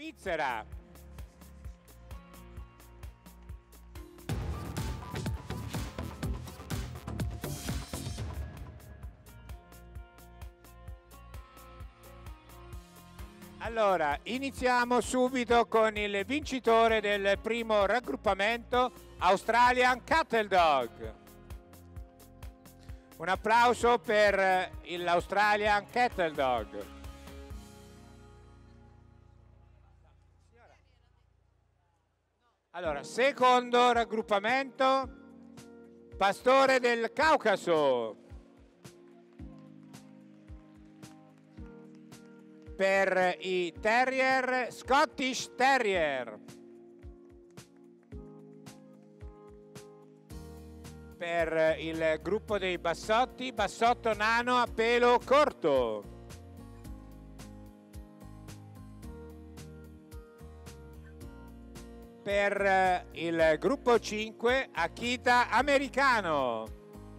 Svizzera. Allora, iniziamo subito con il vincitore del primo raggruppamento, Australian Cattle Dog. Un applauso per l'Australian Cattle Dog. Allora, secondo raggruppamento, Pastore del Caucaso. Per i Terrier, Scottish Terrier. Per il gruppo dei Bassotti, Bassotto nano a pelo corto. Per il gruppo 5, Akita americano.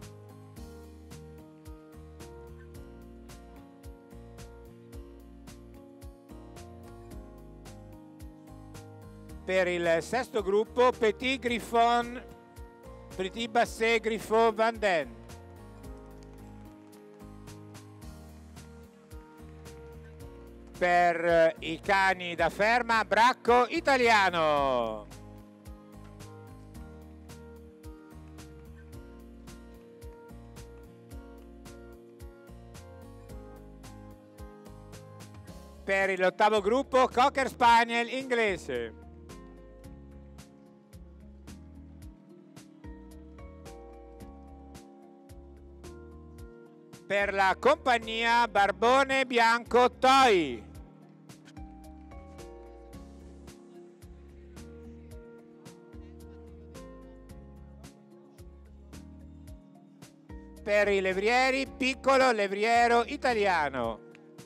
Per il sesto gruppo, Petit Griffon, Petit Basset Griffon Vanden. Per i cani da ferma, Bracco italiano. Per l'ottavo gruppo, Cocker Spaniel inglese. Per la compagnia, Barbone bianco Toy. Per i levrieri, Piccolo levriero italiano.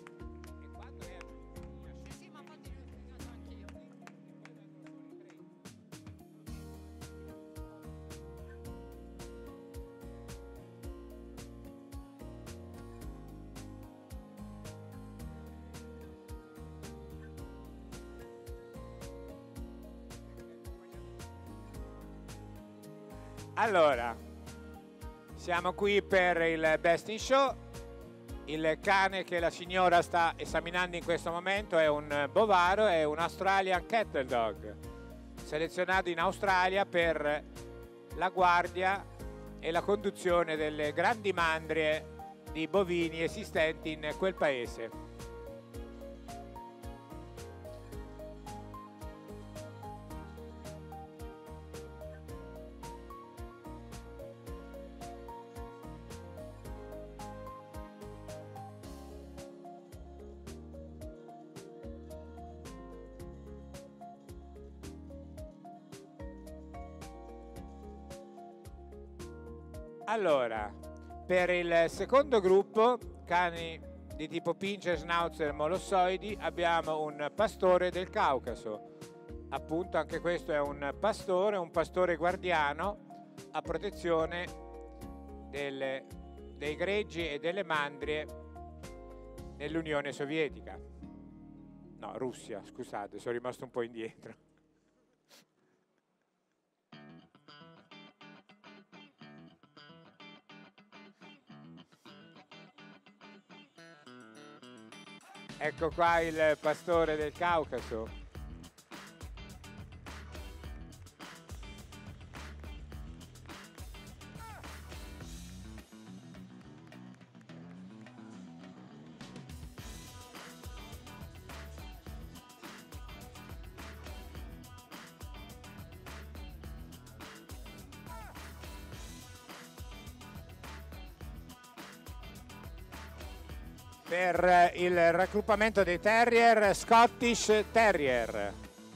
Allora, siamo qui per il Best in Show. Il cane che la signora sta esaminando in questo momento è un bovaro, è un Australian Cattle Dog, selezionato in Australia per la guardia e la conduzione delle grandi mandrie di bovini esistenti in quel paese. Allora, per il secondo gruppo, cani di tipo Pinscher, Schnauzer, Molossoidi, abbiamo un pastore del Caucaso. Appunto, anche questo è un pastore guardiano a protezione dei greggi e delle mandrie nell'Unione Sovietica. No, Russia, scusate, sono rimasto un po' indietro. Ecco qua il pastore del Caucaso. Per il raggruppamento dei Terrier, Scottish Terrier.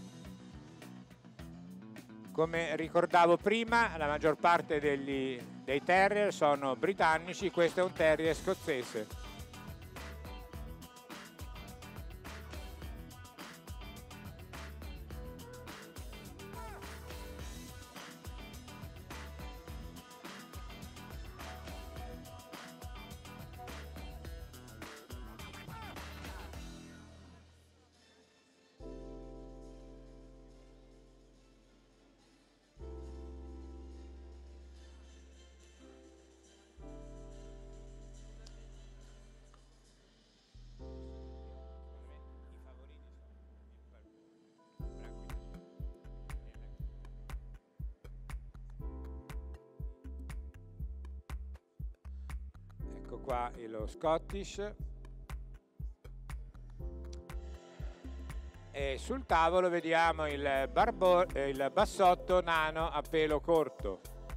Come ricordavo prima, la maggior parte dei Terrier sono britannici, questo è un Terrier scozzese. Ecco qua lo Scottish. E sul tavolo vediamo il bassotto nano a pelo corto.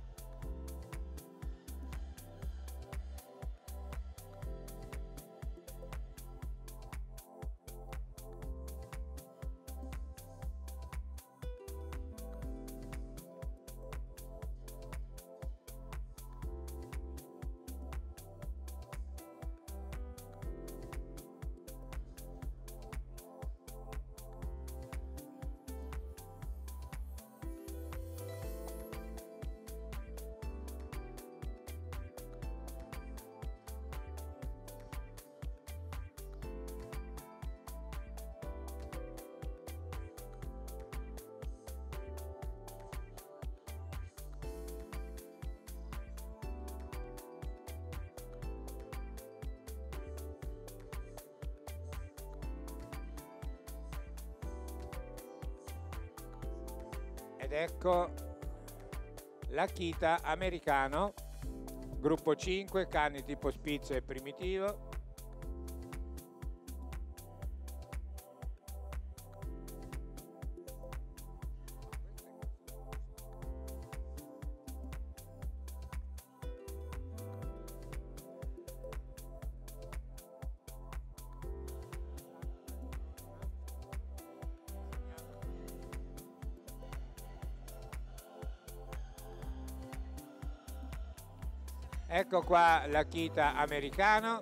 Ed ecco l'Akita americano, gruppo 5, cane tipo spitz e primitivo. Ecco qua l'Akita americano.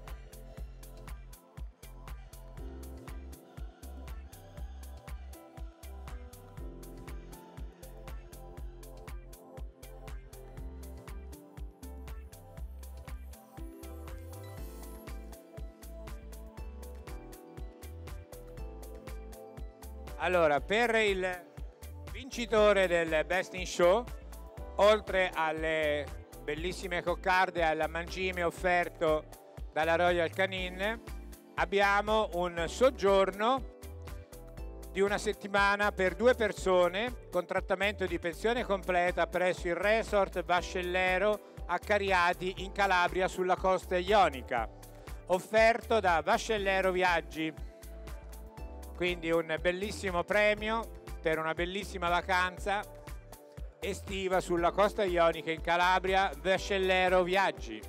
Allora, per il vincitore del Best in Show, oltre alle bellissime coccarde e al mangime offerto dalla Royal Canin, abbiamo un soggiorno di una settimana per 2 persone con trattamento di pensione completa presso il Resort Vascellero a Cariati in Calabria sulla costa ionica, offerto da Vascellero Viaggi. Quindi un bellissimo premio per una bellissima vacanza estiva sulla costa ionica in Calabria, Vascellero Viaggi.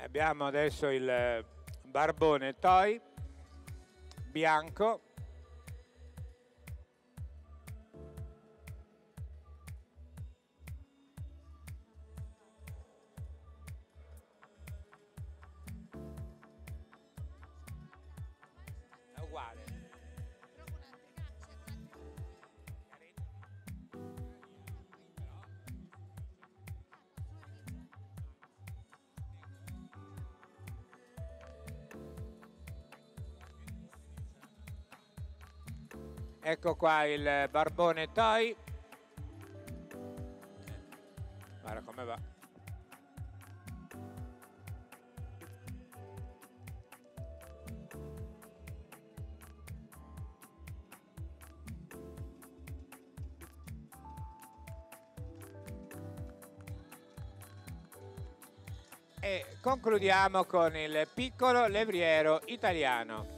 Abbiamo adesso il barbone toy bianco. È uguale. Ecco qua il barbone toy. Guarda come va. E concludiamo con il piccolo levriero italiano.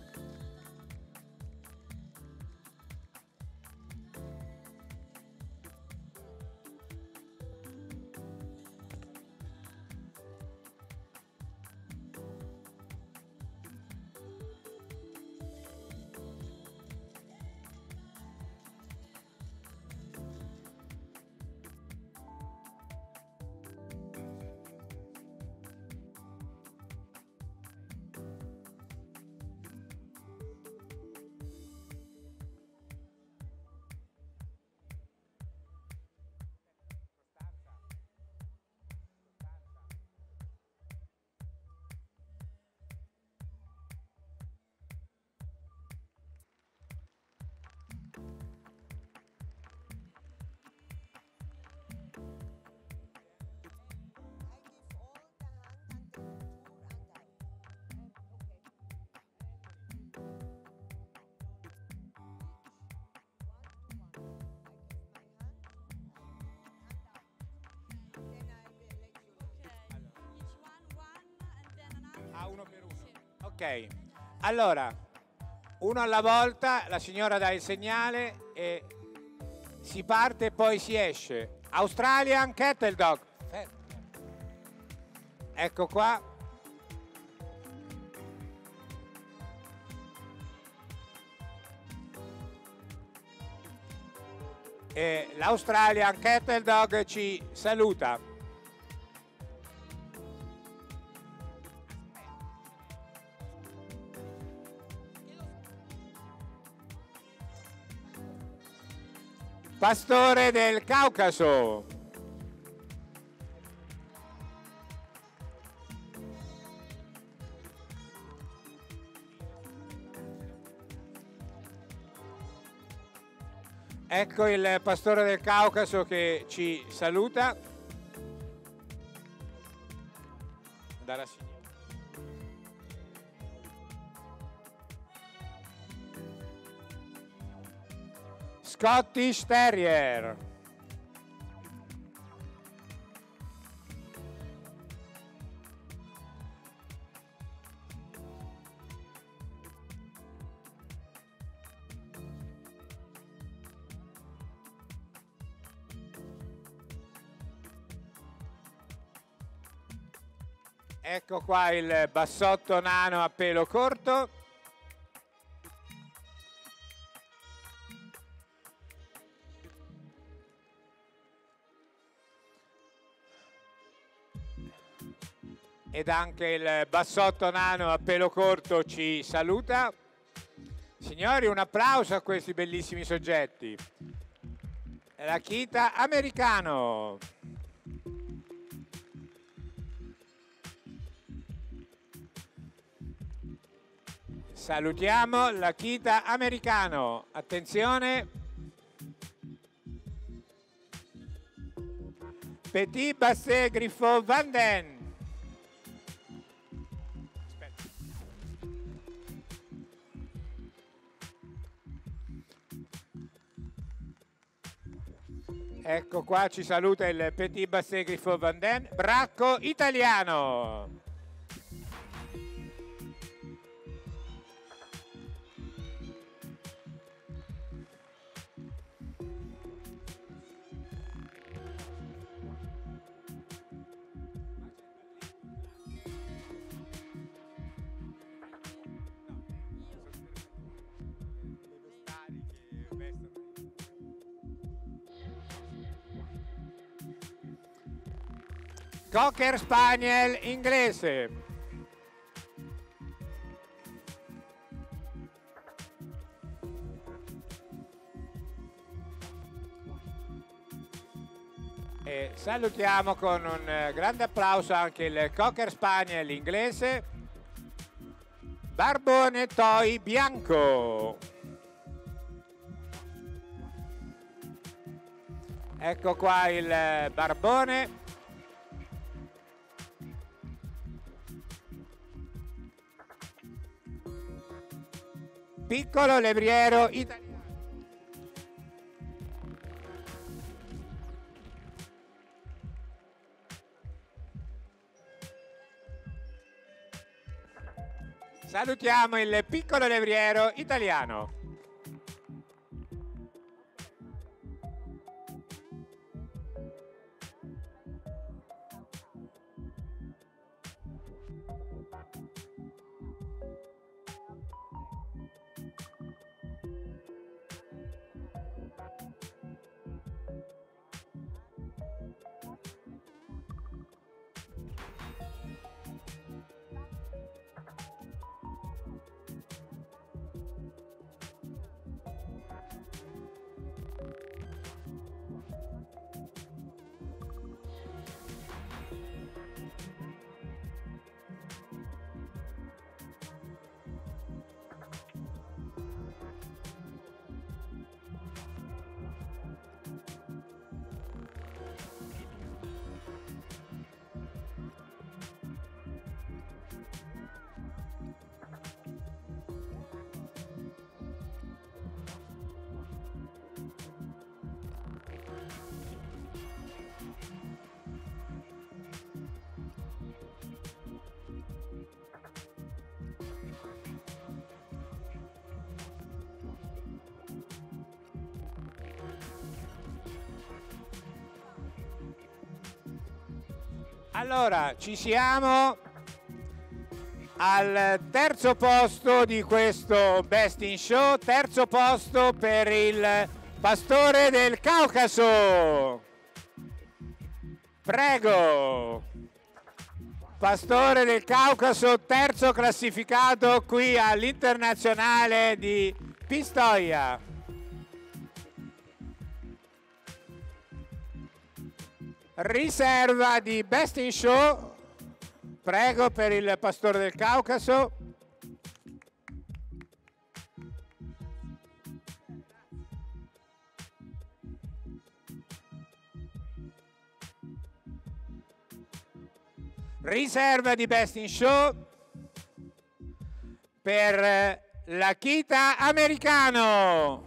Uno per uno. Ok, allora uno alla volta, la signora dà il segnale e si parte e poi si esce. Australian Cattle Dog. Ecco qua. E l'Australian Cattle Dog ci saluta. Pastore del Caucaso. Ecco il pastore del Caucaso che ci saluta. Dalla signora. Scottish Terrier. Ecco qua il bassotto nano a pelo corto. Ed anche il bassotto nano a pelo corto ci saluta. Signori, un applauso a questi bellissimi soggetti. L'Akita americano. Salutiamo l'Akita americano. Attenzione. Petit Basset Griffon Vanden. Ecco qua ci saluta il Petit Basset Griffon Vanden, bracco italiano. Cocker Spaniel inglese. E salutiamo con un grande applauso anche il Cocker Spaniel inglese Barbone Toy bianco. Ecco qua il Barbone. Piccolo levriero italiano. Salutiamo il piccolo levriero italiano. Allora, ci siamo al terzo posto di questo Best in Show, terzo posto per il Pastore del Caucaso. Prego. Pastore del Caucaso, terzo classificato qui all'Internazionale di Pistoia. Riserva di Best in Show, prego, per il Pastore del Caucaso. Riserva di Best in Show per l'Akita americano.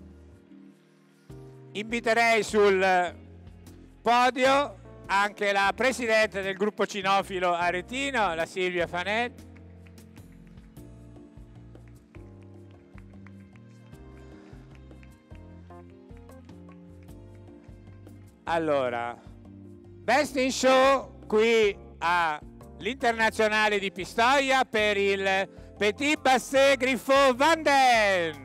Inviterei sul podio anche la presidente del gruppo cinofilo aretino, la Silvia Fanetti. Allora, Best in Show qui all'Internazionale di Pistoia per il Petit Basset Griffon Vanden.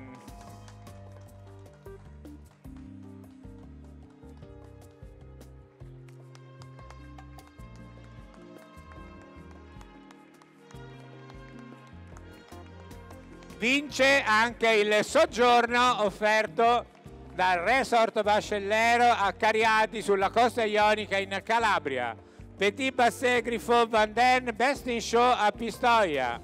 Vince anche il soggiorno offerto dal Resort Vascellero a Cariati sulla costa ionica in Calabria. Petit Basset Griffon Vanden, Best in Show a Pistoia.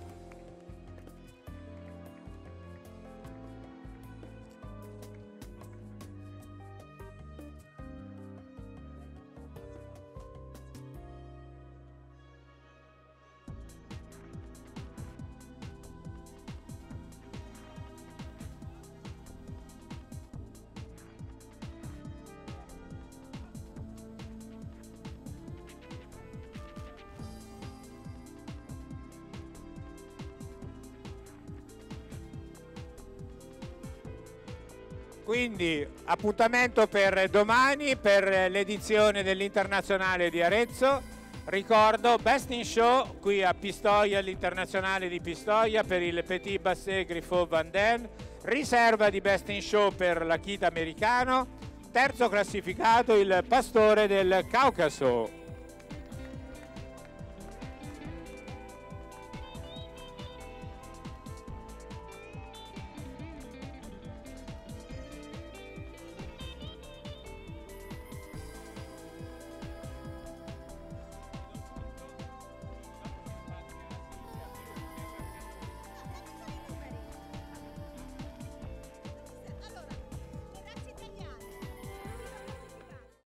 Quindi appuntamento per domani per l'edizione dell'Internazionale di Arezzo. Ricordo Best in Show qui a Pistoia, l'Internazionale di Pistoia per il Petit Basset Griffon Vanden, riserva di Best in Show per l'Akita americano, terzo classificato il Pastore del Caucaso.